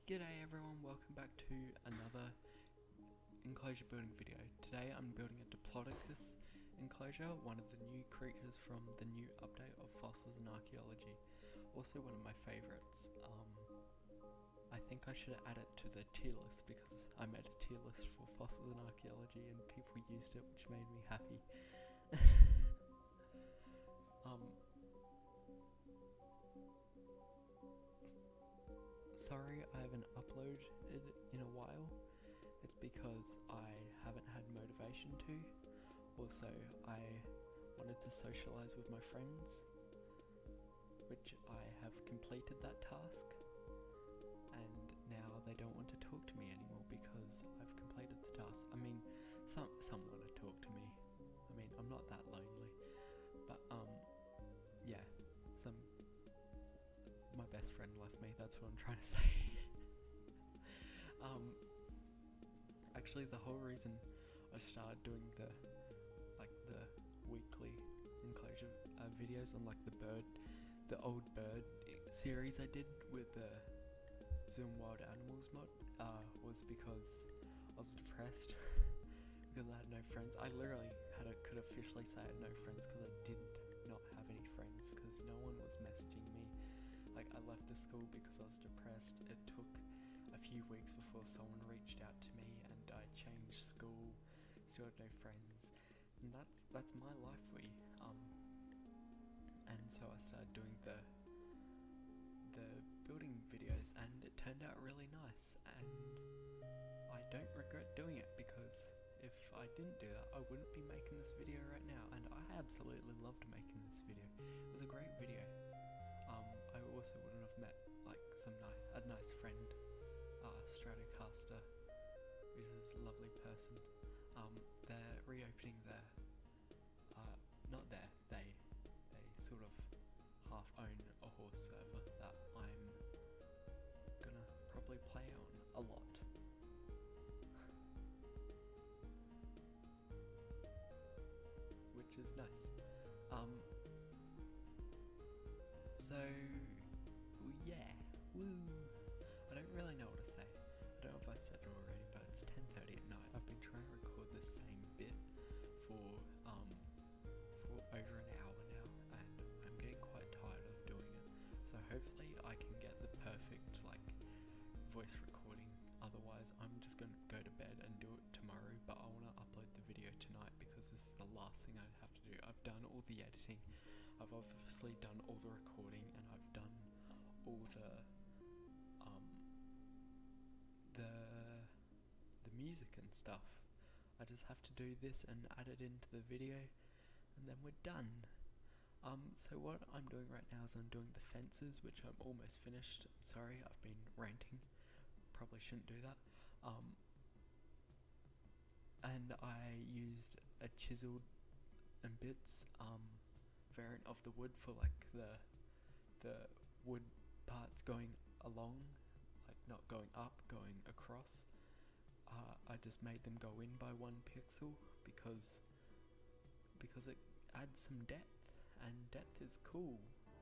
G'day everyone, welcome back to another enclosure building video. Today I'm building a Diplodocus enclosure, one of the new creatures from the new update of fossils and archaeology. Also one of my favourites. I think I should add it to the tier list because I made a tier list for fossils and archaeology and people used it, which made me happy. Sorry I haven't uploaded in a while. It's because I haven't had motivation to. Also, I wanted to socialise with my friends, which I have completed that task, and now they don't want to talk to me anymore because I've completed the task. I mean, some want to talk to me. I mean, I'm not that lonely, but yeah, my best friend left me, that's what I'm trying to say. Actually the whole reason I started doing the weekly enclosure videos on the old bird series I did with the Zoom Wild Animals mod was because I was depressed because I had no friends. I literally could officially say I had no friends because I did not have any friends because no one was messaging me. Like, I left the school because I was depressed. It took a few weeks before someone reached out to me, and I changed school, still had no friends, and that's my life for you. And so I started doing the building videos, and it turned out really nice, and I don't regret doing it because if I didn't do that, I wouldn't be making this video right now, and I absolutely loved making this video. It was a great video. I also wouldn't have met like a nice friend, Stratocaster, who's this lovely person. They're reopening their, not there, they sort of half own a horse server that I'm gonna probably play on a lot. Which is nice. So yeah, woo! I don't really know what to say. I don't know if I said it already, but it's 10:30 at night. I've been trying to record this same bit for over an hour now, and I'm getting quite tired of doing it. So hopefully I can get the perfect voice recording. Otherwise, I'm just gonna go to bed and do it tomorrow. But I want to upload the video tonight because this is the last thing I'd have to do. I've done all the editing. I've obviously done all the recording, and I've done all the music and stuff. I just have to do this and add it into the video, and then we're done. So what I'm doing right now is I'm doing the fences, which I'm almost finished. I'm sorry, I've been ranting. Probably shouldn't do that. And I used a chiseled and bits variant of the wood for the wood parts going along, not going up, going across. I just made them go in by 1 pixel because it adds some depth, and depth is cool.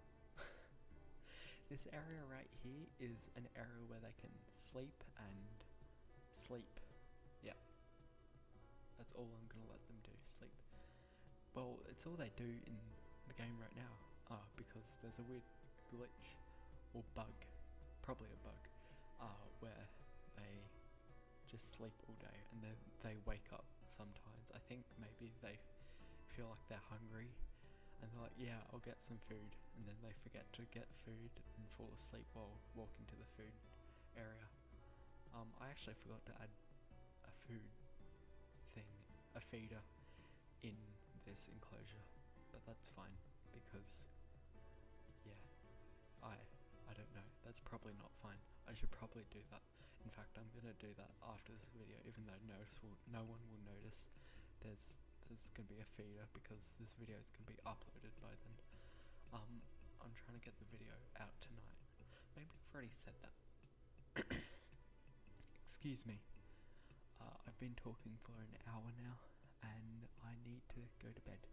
This area right here is an area where they can sleep and sleep. Yeah, that's all I'm gonna let them do, sleep. Well, it's all they do in the game right now, because there's a weird glitch or bug, probably a bug, where they just sleep all day and then they wake up sometimes. I think maybe they feel like they're hungry and they're like, yeah, I'll get some food, and then they forget to get food and fall asleep while walking to the food area. I actually forgot to add a food thing, a feeder, in this enclosure, but that's fine because yeah, I don't know, that's probably not fine. I should probably do that. In fact, I'm gonna do that after this video, even though no one will notice. There's gonna be a feeder because this video is gonna be uploaded by then. I'm trying to get the video out tonight. Maybe I've already said that. Excuse me. I've been talking for an hour now, and I need to go to bed.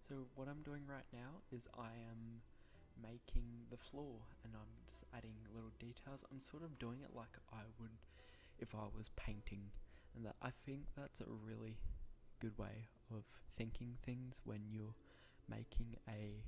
So what I'm doing right now is I am making the floor and I'm just adding little details. I'm sort of doing it like I would if I was painting, and that I think that's a really good way of thinking things when you're making a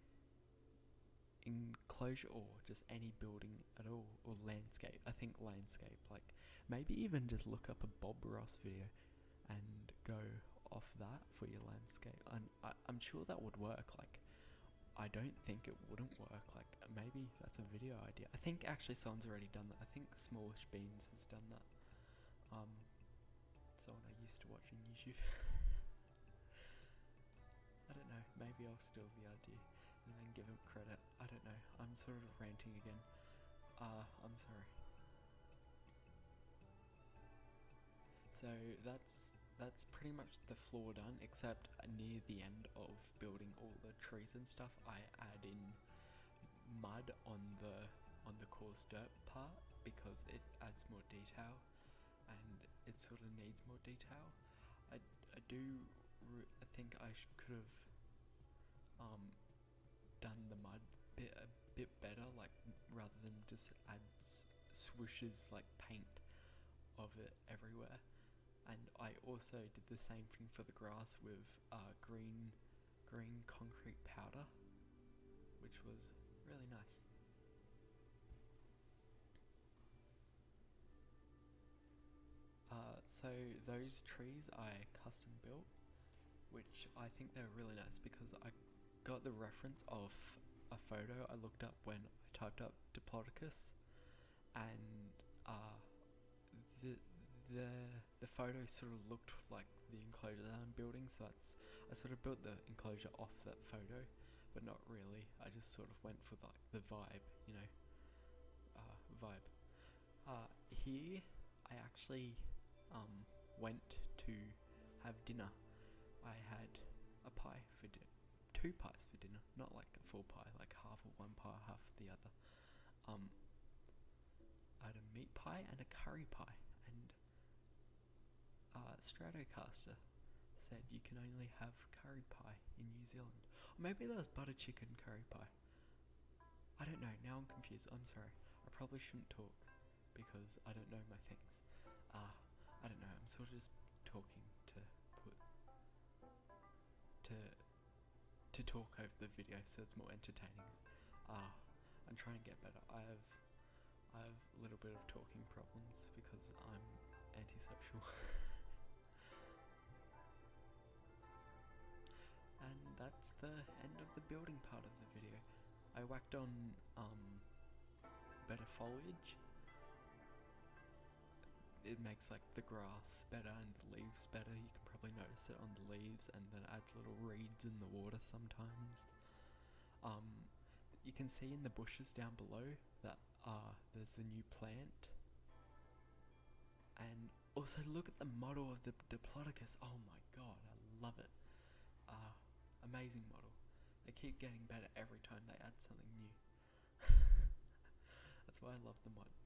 enclosure or just any building at all, or landscape. I think landscape, like maybe even just look up a Bob Ross video and go off that for your landscape, and I'm sure that would work. Like I don't think it wouldn't work. Like maybe that's a video idea. I think actually someone's already done that. I think Smallish Beans has done that. Someone I used to watch on YouTube. I don't know, maybe I'll steal the idea and then give him credit. I don't know, I'm sort of ranting again. I'm sorry. So that's pretty much the floor done, except near the end of building all the trees and stuff, I add in mud on the coarse dirt part because it adds more detail and it sort of needs more detail. I think I could have done the mud bit a bit better, like rather than just add swooshes like paint of it everywhere. And I also did the same thing for the grass with green concrete powder, which was really nice. So those trees I custom built, which I think they're really nice because I got the reference of a photo I looked up when I typed up Diplodocus, and the photo sort of looked like the enclosure that I'm building, so I sort of built the enclosure off that photo, but not really. I just sort of went for like the vibe, you know, vibe. Here I actually went to have dinner. I had a pie for dinner, 2 pies for dinner, not like a full pie, like half of one pie, half of the other. I had a meat pie and a curry pie, and Stratocaster said you can only have curry pie in New Zealand. Or maybe that was butter chicken curry pie. I don't know, now I'm confused, I'm sorry. I probably shouldn't talk because I don't know my things. I don't know, I'm sort of just talking to talk over the video so it's more entertaining. I'm trying to get better. I have a little bit of talking problems because I'm antisocial. And that's the end of the building part of the video. I whacked on better foliage. It makes like the grass better and the leaves better. You can probably notice it on the leaves, and then adds little reeds in the water sometimes. You can see in the bushes down below that there's the new plant. And also look at the model of the Diplodocus. Oh my god, I love it. Amazing model. They keep getting better every time they add something new. That's why I love the mod.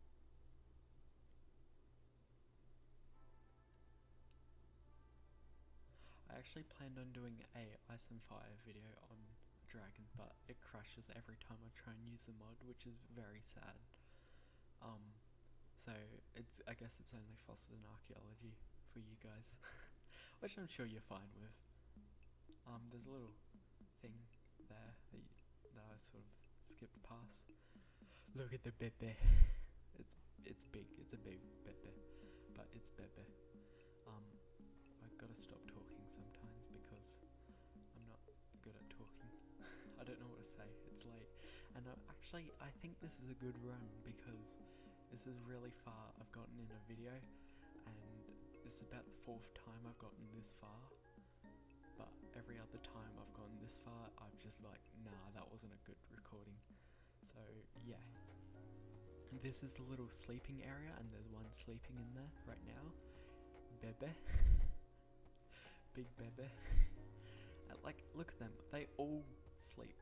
I actually planned on doing a Ice and Fire video on Dragon, but it crashes every time I try and use the mod, which is very sad. So I guess it's only fossils and archaeology for you guys, which I'm sure you're fine with. There's a little thing there that I sort of skipped past. Look at the bebe. It's big. It's a big bebe, but it's bebe. I've got to stop talking sometimes because I'm not good at talking. I don't know what to say. It's late, and I think this is a good run because this is really far I've gotten in a video, and this is about the 4th time I've gotten this far. But every other time I've gone this far, I've just like, nah, that wasn't a good recording. So yeah, this is the little sleeping area, and there's one sleeping in there right now. Bebe. Big bebe. And like, look at them, they all sleep.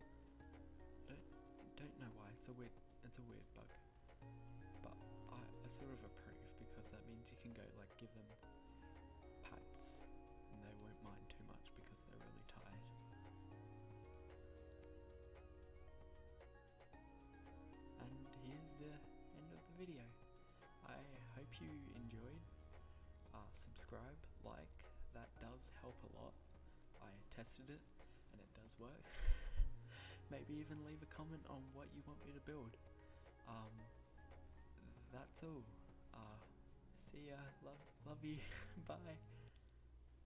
Don't know why, it's a weird bug. But I sort of approve because that means you can go like give them pats and they won't mind too much because they're really tired. video. I hope you enjoyed. Subscribe, like, that does help a lot. I tested it and it does work. Maybe even leave a comment on what you want me to build. That's all. See ya. Love you. Bye.